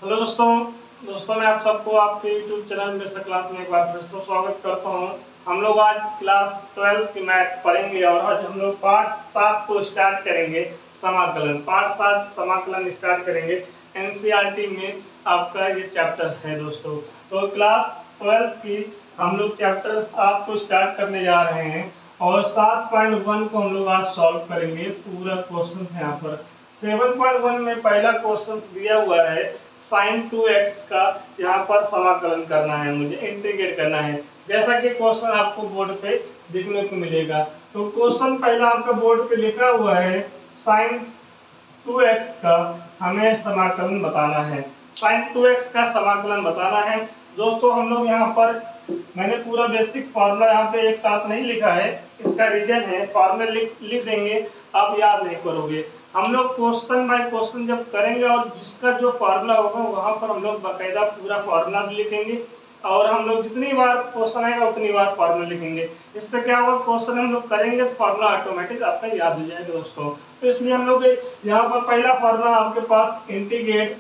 Hello दोस्तों मैं आप सबको आपके यूट्यूब चैनल मिस्टर क्लास में एक बार फिर से स्वागत करता हूं। हम लोग आज क्लास 12 की मैथ पढ़ेंगे और आज हम लोग पार्ट 7 को स्टार्ट करेंगे। समाकलन पार्ट 7 समाकलन स्टार्ट करेंगे। एनसीईआरटी में आपका ये चैप्टर है दोस्तों। तो क्लास 12 की हम लोग चैप्टर 7 को स्टार्ट करने जा रहे हैं और 7.1 को हम लोग आज सॉल्व करेंगे। पूरा क्वेश्चन है यहाँ पर 7.1 में पहला क्वेश्चन दिया हुआ है sin 2x का यहाँ पर समाकलन करना है, मुझे इंटीग्रेट करना है जैसा कि क्वेश्चन आपको बोर्ड पे देखने को मिलेगा। तो क्वेश्चन पहला आपका बोर्ड पे लिखा हुआ है sin 2x का हमें समाकलन बताना है। sin 2x का समाकलन बताना है दोस्तों। हम लोग यहाँ पर मैंने पूरा बेसिक फार्मूला यहाँ पे एक साथ नहीं लिखा है, इसका रीजन है फार्मूला लिख देंगे, आप याद नहीं करोगे। हम लोग क्वेश्चन बाय क्वेश्चन जब करेंगे और जिसका जो फार्मूला होगा वहां पर हम लोग बाकायदा पूरा फार्मूला भी लिखेंगे और हम लोग जितनी बार क्वेश्चन आएगा उतनी बार फार्मूला लिखेंगे। इससे क्या होगा, क्वेश्चन हम लोग करेंगे तो फार्मूला ऑटोमेटिक आपका याद हो जाएगा दोस्तों। तो इसलिए हम लोग यहाँ पर पहला फार्मूला आपके पास इंटीग्रेट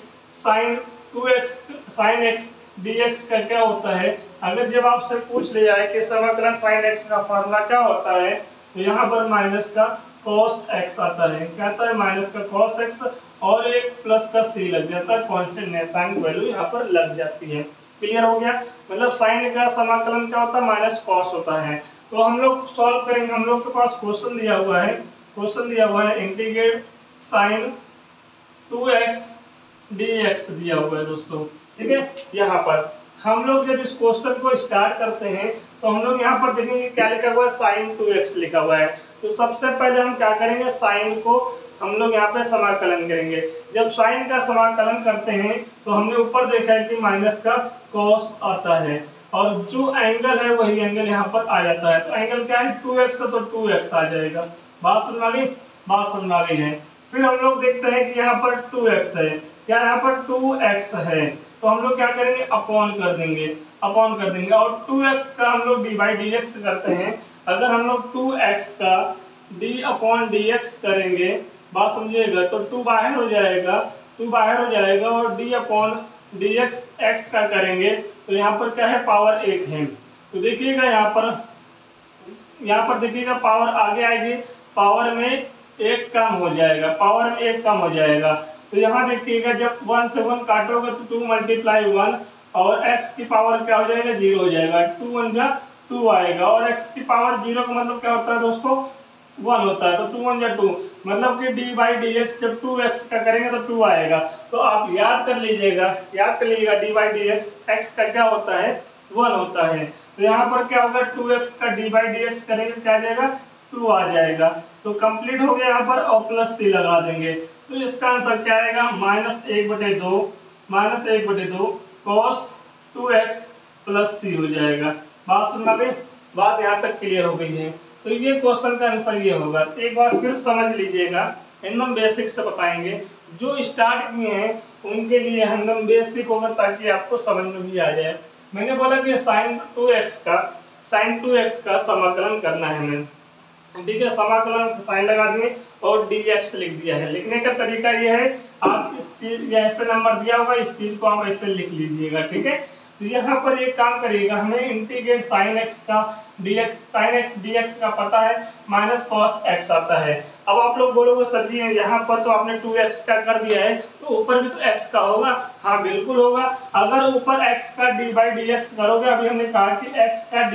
sin x dx का क्या होता है। अगर जब आपसे पूछ लिया जाए कि समाकलन sin x का फार्मूला क्या होता है तो यहाँ पर माइनस का cos x आता है, कहता है माइनस का cos x और एक प्लस का c लग जाता है, कांस्टेंट नेतांक वैल्यू यहाँ पर लग जाती है। क्लियर हो गया, मतलब साइन का समाकलन क्या होता है, माइनस cos होता है। तो हम लोग सॉल्व करेंगे। हम लोग के पास क्वेश्चन दिया हुआ है इंटीग्रेट sin 2x dx दिया हुआ है दोस्तों, ठीक है। यहाँ पर हम लोग जब इस क्वेश्चन को स्टार्ट करते हैं तो हम लोग यहाँ पर देखेंगे क्या लिखा हुआ है, sin 2x लिखा हुआ है। तो सबसे पहले हम क्या करेंगे, साइन को हम लोग यहाँ पे समाकलन करेंगे। जब साइन का समाकलन करते हैं तो हमने ऊपर देखा है कि माइनस का cos आता है और जो एंगल है वही एंगल यहाँ पर आ जाता है। तो एंगल क्या है, 2x है तो 2x आ जाएगा। बात समझ आ गई है। फिर हम लोग देखते हैं कि यहाँ पर 2x है, क्या यहाँ पर 2x है तो हम लोग क्या करेंगे, अपॉन कर देंगे और 2x का हम लोग d/dx करते हैं। अगर हम लोग 2x का d/dx करेंगे, बात समझिएगा, तो 2 बाहर हो जाएगा और d/dx x का करेंगे तो यहाँ पर क्या है, पावर 1 है। तो देखिएगा यहाँ पर देखिएगा पावर आगे आएगी, पावर में 1 कम हो जाएगा। तो यहाँ देखिएगा जब 1 से 1 काटोगे तो 2 × 1 और x की पावर क्या हो जाएगा, 0 हो जाएगा। 2 1 जा 2 आएगा और x की पावर 0 का मतलब क्या होता है दोस्तों, 1 होता है। तो 2 1 जा 2 मतलब कि d/dx जब 2x का करेंगे तो 2 आएगा। तो आप याद कर लीजिएगा d/dx x का क्या होता है, 1 होता है। तो यहाँ पर क्या होगा, 2x का d/dx करेंगे क्या आ जाएगा, 2 आ जाएगा। तो कंप्लीट हो गया यहाँ पर और प्लस c लगा देंगे। तो इसका आंसर क्या आएगा, -1/2 cos 2x + c हो जाएगा। बात समझ आ गई, बात यहाँ तक क्लियर हो गई है। तो ये क्वेश्चन का आंसर ये होगा। एक बार फिर समझ लीजिएगा, एकदम बेसिक से बताएंगे। जो स्टार्ट किए हैं उनके लिए एकदम बेसिक होगा ताकि आपको समझ में भी आ जाए। मैंने बोला कि sin 2x का समाकलन करना है हमें, ठीक है। समाकलन साइन लगा दिए और dx लिख दिया है। लिखने का तरीका यह है, आप इस चीज ऐसे नंबर दिया होगा, इस चीज को आप ऐसे लिख लीजिएगा, ठीक है। तो यहाँ पर एक काम करिएगा, हमें इंटीग्रेट sin x dx का पता है, -cos x आता है। अब आप लोग बोलोगे सर जी यहाँ पर तो आपने 2x का कर दिया है तो ऊपर भी तो x का होगा। हाँ बिल्कुल होगा। अगर ऊपर x का d/dx करोगे, अभी हमने कहा कि x का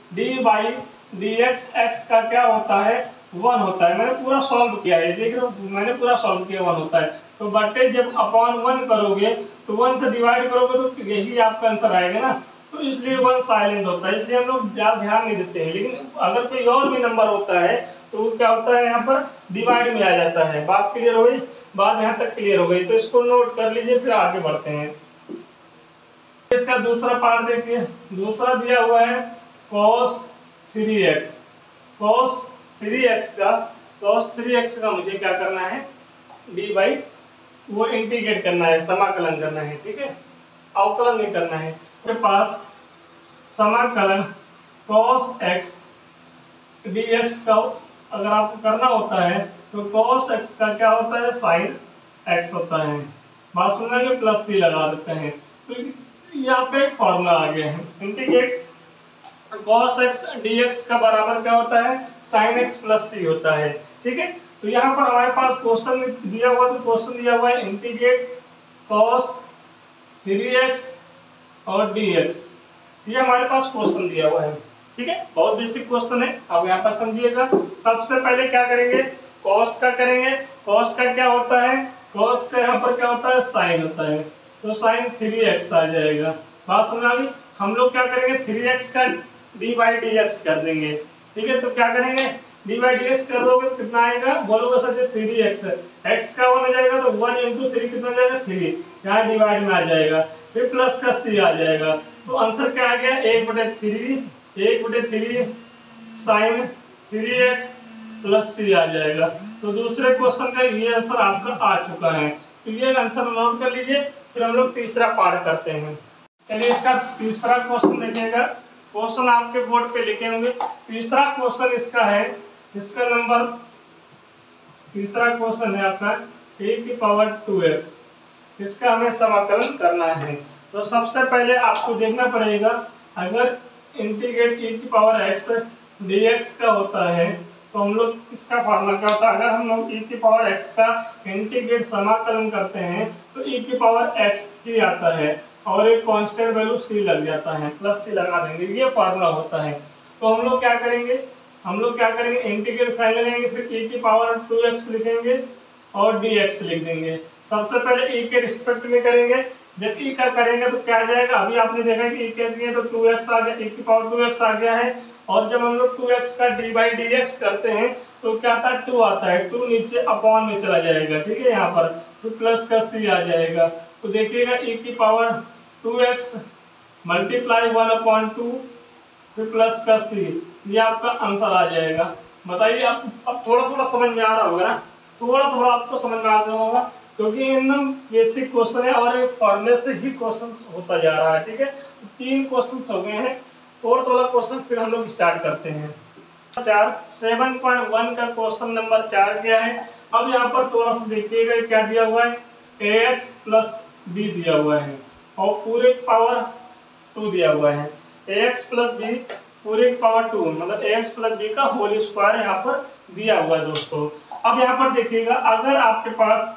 d/dx x का क्या होता है, 1 होता है। मैंने पूरा सॉल्व किया है, देख रहे हो, मैंने पूरा सॉल्व किया, 1 होता है। तो बटे जब अपॉन 1 करोगे तो 1 से डिवाइड करोगे तो यही आपका आंसर आएगा ना। तो इसलिए 1 साइलेंट होता है, इसलिए हम लोग ज़्यादा ध्यान नहीं देते हैं। लेकिन अगर कोई और भी नंबर होता है तो क्या होता है, यहाँ पर डिवाइड में आ जाता है। बात क्लियर हो गई, बात यहाँ तक क्लियर हो गई। तो इसको नोट कर लीजिए, फिर आगे बढ़ते हैं। इसका दूसरा पार्ट देखिए, दूसरा दिया हुआ है cos 3x का मुझे क्या करना है, वो इंटीग्रेट करना है, समाकलन करना है, ठीक है, अवकलन नहीं करना है। मेरे पास समाकलन cos x dx का अगर आपको करना होता है तो cos x का क्या होता है, sin x होता है। बात समझ में प्लस सी लगा देते हैं। तो यहाँ पे एक फॉर्मूला आ गया है, इंटीग्रेट cos x dx का बराबर क्या होता है, sin x प्लस सी होता है। ठीक है, तो यहाँ पर हमारे पास क्वेश्चन दिया हुआ, तो क्वेश्चन दिया हुआ है इंटीग्रेट cos 3x और dx, ये हमारे पास क्वेश्चन दिया हुआ है। ठीक है, बहुत बेसिक क्वेश्चन है, अब यहाँ पर समझिएगा। सबसे पहले क्या करेंगे, cos का करेंगे। cos का क्या होता है, cos का यहाँ पर क्या होता है, sin होता है, तो sin 3x आ जाएगा। बात समझ आ गई। हम लोग क्या करेंगे, 3x का डी बाई डी एक्स कर देंगे। ठीक है, तो क्या करेंगे, डी बाई डी एक्स कर दोगे तो कितना आएगा, बोलोगे सर जो 3x है, x का 1 हो जाएगा तो 1 × 3 कितना हो जाएगा 3, यहाँ डिवाइड में आ जाएगा, फिर प्लस का c आ जाएगा। तो आंसर क्या आ गया, 1/3 sin 3x प्लस c आ जाएगा। तो दूसरे क्वेश्चन का ये आंसर आपका आ चुका है। तो ये आंसर नोट कर लीजिए, फिर हम लोग तीसरा पार्ट करते हैं। चलिए इसका तीसरा क्वेश्चन देखिएगा, क्वेश्चन आपके बोर्ड पे लिखे होंगे। तीसरा क्वेश्चन इसका है, इसका नंबर तीसरा क्वेश्चन है आपका a⁴2x, इसका हमें समाकलन करना है। तो सबसे पहले आपको देखना पड़ेगा, अगर इंटीग्रेट e⁴x dx का होता है तो हम लोग इसका फॉर्मूला क्या होता है, अगर हम लोग e⁴x का इंटीग्रेट समाकलन करते हैं तो e⁴x ही आता है और एक कांस्टेंट वैल्यू c लग जाता है, प्लस c लगा देंगे, ये फॉर्मूला होता है। तो हम लोग क्या करेंगे, इंटीग्रेट फाइनल लेंगे, फिर e⁴2x लिखेंगे और dx लिख देंगे। सबसे पहले e के रिस्पेक्ट में करेंगे, जब e का करेंगे तो क्या आ जाएगा, अभी आपने देखा कि e के लिए तो 2x आ गया, e⁴2x आ गया है, और जब हम लोग 2x का d बाई dx करते हैं तो क्या आता है, 2 आता है, 2 नीचे अपॉन में चला जाएगा। ठीक है, यहाँ पर तो प्लस का c आ जाएगा। तो देखिएगा e⁴2x मल्टीप्लाई 1/2 फिर प्लस का c, ये आपका आंसर आ जाएगा। बताइए, अब थोड़ा थोड़ा समझ में आ रहा होगा ना, थोड़ा थोड़ा आपको समझ में आ रहा होगा, क्योंकि एकदम बेसिक क्वेश्चन है और एक फॉर्मूले से ही क्वेश्चन होता जा रहा है। ठीक है, 3 क्वेश्चन हो गए हैं, 4th वाला क्वेश्चन फिर हम लोग स्टार्ट करते हैं। 7.1 का क्वेश्चन नंबर 4 क्या है। अब यहाँ पर थोड़ा सा देखिएगा, क्या दिया हुआ है, ax प्लस b दिया हुआ है और पूरे पावर 2 दिया हुआ है, ax प्लस b पूरे पावर 2, मतलब ax प्लस b का होल स्क्वायर यहाँ पर दिया हुआ है दोस्तों। अब यहाँ पर देखिएगा, अगर आपके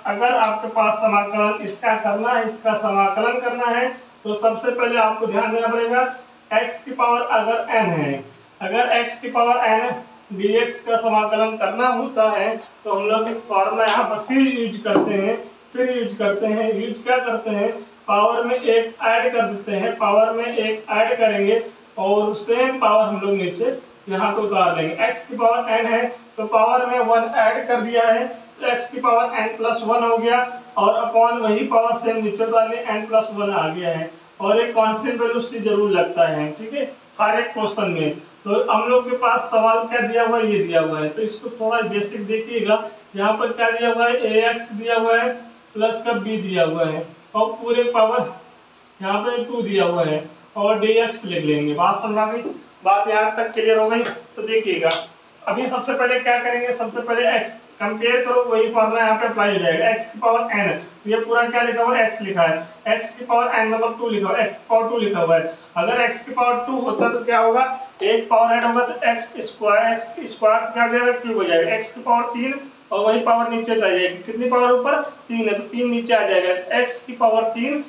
पास समाकलन इसका करना है, इसका समाकलन करना है, तो सबसे पहले आपको ध्यान देना पड़ेगा, x की पावर अगर n है, अगर x की पावर n dx का समाकलन करना होता है तो हम लोग एक फॉर्मूला यहाँ पर फिर यूज करते हैं, यूज क्या करते हैं, पावर में एक ऐड कर देते हैं, पावर में एक ऐड करेंगे और सेम पावर हम लोग नीचे यहाँ पे उतार लेंगे। x की पावर n है तो पावर में 1 ऐड कर दिया है, तो x की पावर n प्लस 1 हो गया, और अपॉन वही पावर सेम नीचे उतार लिया, n प्लस 1 आ गया है, और एक कांस्टेंट वैल्यू c जरूर लगता है। ठीक है, हर एक क्वेश्चन में। तो हम लोग के पास सवाल क्या दिया हुआ है, ये दिया हुआ है, तो इसको थोड़ा बेसिक देखिएगा। यहाँ पर क्या दिया हुआ है, ax दिया हुआ है प्लस का b दिया हुआ है और पूरे पावर यहाँ पे 2 दिया हुआ है और dx लिख लेंगे। बात समझ आ गई, बात यहाँ तक क्लियर हो गई। तो देखिएगा, अभी सबसे पहले क्या करेंगे, सबसे पहले x कंपेयर करो, वही फॉर्मूला यहाँ पे अप्लाई हो जाएगा। x की पावर n, ये पूरा क्या लिखा हुआ है, x लिखा है, x की पावर n मतलब 2 लिखा हुआ है, x की पावर 2 लिखा हुआ है। अगर x की पावर 2 होता तो क्या होगा, एक पावर ऐड होगा तो x स्क्वायर से क्या हो जाएगा, क्यूब हो जाएगा, x की पावर 3 और वही पावर नीचे आ जाएगी, कितनी पावर ऊपर 3 है तो 3 नीचे आ जाएगा, x की पावर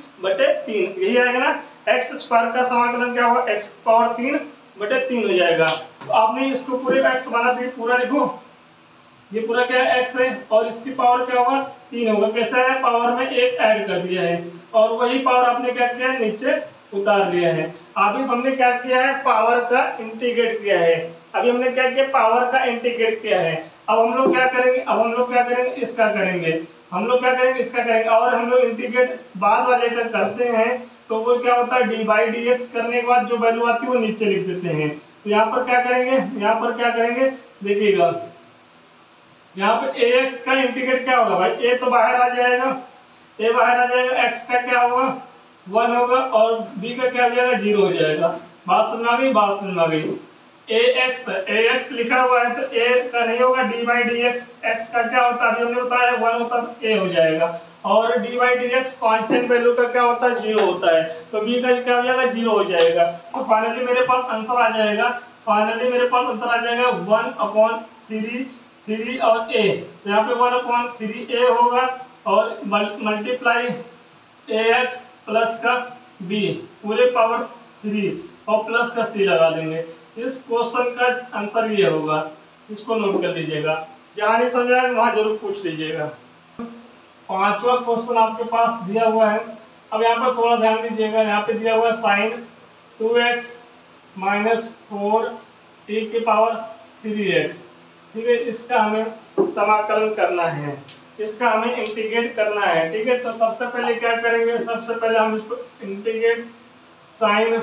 3/3 यही आएगा ना। x स्क्वायर का समाकलन क्या होगा, x की पावर 3/3 हो जाएगा। तो आपने इसको पूरे का x बना तो पूरा लिखो, ये पूरा क्या है x है और इसकी पावर क्या होगा 3 होगा। कैसा है, पावर में एक ऐड कर दिया है और वही पावर आपने क्या किया है, नीचे उतार लिया है। अभी हमने क्या किया है, पावर का इंटीग्रेट किया है, अभी हमने क्या किया, पावर का इंटीग्रेट किया है। अब हम लोग क्या करेंगे, इसका करेंगे, और हम लोग इंटीग्रेट बाद वाले का करते हैं तो वो क्या होता है, डी बाई डी एक्स करने के बाद जो वैल्यू आती है वो नीचे लिख देते हैं। तो यहाँ पर क्या करेंगे, देखिएगा यहाँ पे ax का इंटीग्रेट क्या होगा भाई, a तो बाहर आ जाएगा, x का क्या होगा 1 होगा और b का क्या हो जाएगा 0 हो जाएगा। बात समझ आ गई, ax लिखा हुआ है तो a का नहीं होगा, d by d x, x का क्या होता है अभी हमने बताया 1 होता तो a हो जाएगा, और d by d x constant value का क्या होता है, 0 होता है, तो बी का क्या हो जाएगा, 0 हो जाएगा। तो फाइनली मेरे पास आंसर आ जाएगा, 1/3 3 और ए, तो यहाँ पे 1/3 ए होगा और मल्टीप्लाई ए एक्स प्लस का बी पूरे पावर 3 और प्लस का सी लगा देंगे। इस क्वेश्चन का आंसर ये होगा, इसको नोट कर लीजिएगा, जहाँ नहीं समझ आए वहाँ जरूर पूछ लीजिएगा। पांचवा क्वेश्चन आपके पास दिया हुआ है। अब यहाँ पर थोड़ा ध्यान दीजिएगा, यहाँ पे दिया हुआ है साइन 2x माइनस 4 e की पावर 3x, ठीक है। इसका हमें समाकलन करना है, इसका हमें इंटीग्रेट करना है, ठीक है। तो सबसे पहले क्या करेंगे, सबसे पहले हम इसको इंटीग्रेट साइन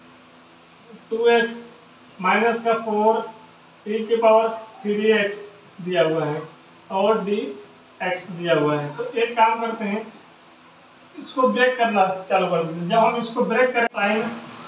2x माइनस का 4 e की पावर 3x दिया हुआ है और dx दिया हुआ है। तो एक काम करते हैं, इसको ब्रेक करना चालू कर देंगे। जब हम इसको ब्रेक करें साइन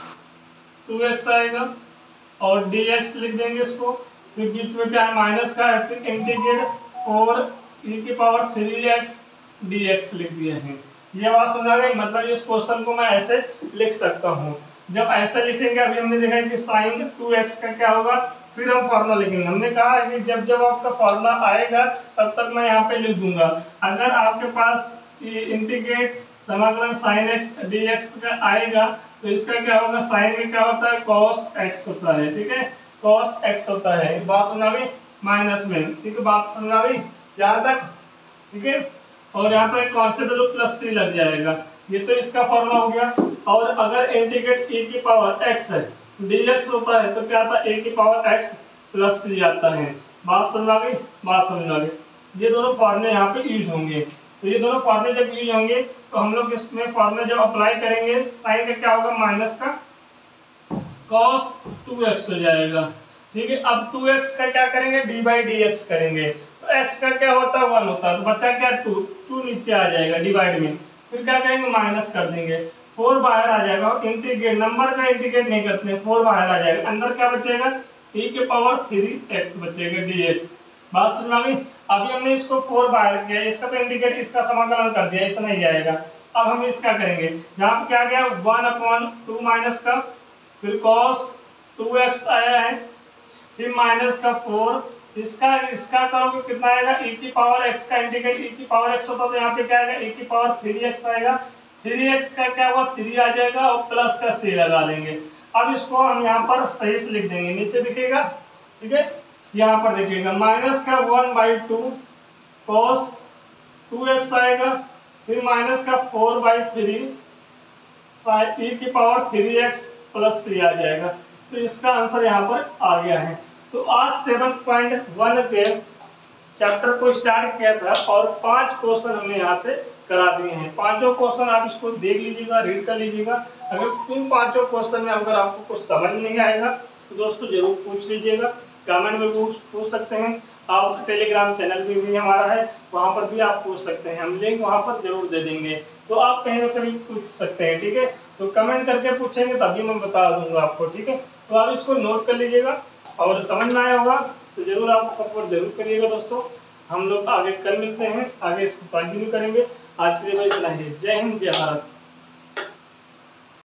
2x आएगा और dx लिख देंगे इसको, फिर बीच में क्या है माइनस का है, फिर इंटीग्रेट 4 e की पावर 3x dx लिख दिए हैं। ये बात समझा गई, मतलब इस क्वेश्चन को मैं ऐसे लिख सकता हूँ। जब ऐसे लिखेंगे, अभी हमने देखा कि साइन 2x का क्या होगा, फिर हम फॉर्मूला लिखेंगे। हमने कहा है कि जब जब आपका फॉर्मूला आएगा तब तक मैं यहाँ पे लिख दूंगा। अगर आपके पास ये इंटीग्रेट समाकलन साइन x dx का आएगा तो इसका क्या होगा, साइन का क्या होता है, cos x होता है, ठीक है, cos x होता है। बात समझा गई, माइनस में, ठीक है, बात समझा गई यहाँ तक, ठीक है। और यहाँ पर कांस्टेंट वैल्यू प्लस सी लग जाएगा, ये तो इसका फॉर्मूला हो गया। और अगर इंटीग्रेट e की पावर x है dx होता है तो क्या आता है, a की पावर x प्लस सी आता है। बात समझा गई, बात समझा गई। ये दोनों फॉर्मूले यहाँ पे यूज होंगे। तो ये दोनों फॉर्मूले जब यूज होंगे तो हम लोग इसमें फॉर्मूले जब अप्लाई करेंगे, साइन का क्या होगा, माइनस का cos 2x हो जाएगा, ठीक है। अब 2x का क्या करेंगे, d बाई डी एक्स करेंगे, तो x का क्या होता है, 1 होता है, तो बच्चा क्या 2 नीचे आ जाएगा डिवाइड में, फिर क्या करेंगे माइनस कर देंगे, 4 बाहर आ जाएगा। और इंटीग्रेट, नंबर का इंटीग्रेट नहीं करते हैं, 4 बाहर आ जाएगा, अंदर क्या बचेगा, e की पावर 3x बचेगा dx। बात समझ में आ गई। अभी हमने इसको 4 बाहर किया, इसका तो इंटीग्रेट, इसका समाकलन कर दिया, इतना ही आएगा। अब हम इसका करेंगे, यहाँ पे क्या गया 1/2 माइनस का, फिर cos 2x आया है, फिर माइनस का 4, इसका करोगे कितना आएगा, e की पावर x का इंटीग्रेट, e की पावर x होता तो यहाँ पे क्या आएगा, e की पावर 3x आएगा, 3x का क्या हुआ 3 आ जाएगा और प्लस का c लगा देंगे। अब इसको हम यहाँ पर सही से लिख देंगे, नीचे दिखेगा, ठीक है, यहाँ पर देखिएगा माइनस का 1/2 cos 2x आएगा, फिर माइनस का 4/3 e की पावर 3x प्लस c आ जाएगा। तो इसका आंसर यहाँ पर आ गया है। तो आज 7.1 के चैप्टर को स्टार्ट किया था और 5 क्वेश्चन हमने यहाँ से करा दिए हैं। पांचों क्वेश्चन आप इसको देख लीजिएगा, रीड कर लीजिएगा। अगर इन 5 क्वेश्चन में अगर आपको कुछ समझ नहीं आएगा तो दोस्तों जरूर पूछ लीजिएगा, कमेंट में पूछ सकते हैं। आप टेलीग्राम चैनल भी हमारा है, वहाँ पर भी आप पूछ सकते हैं, हम लिंक वहाँ पर जरूर दे देंगे, तो आप कहीं से भी पूछ सकते हैं, ठीक है। तो कमेंट करके पूछेंगे तभी मैं बता दूंगा आपको, ठीक है। तो आप इसको नोट कर लीजिएगा और समझ में आया होगा तो जरूर आप सपोर्ट जरूर करिएगा दोस्तों। हम लोग आगे कल मिलते हैं, आगे इसको कंटिन्यू करेंगे। आज के लिए इतना ही। जय हिंद, जय भारत।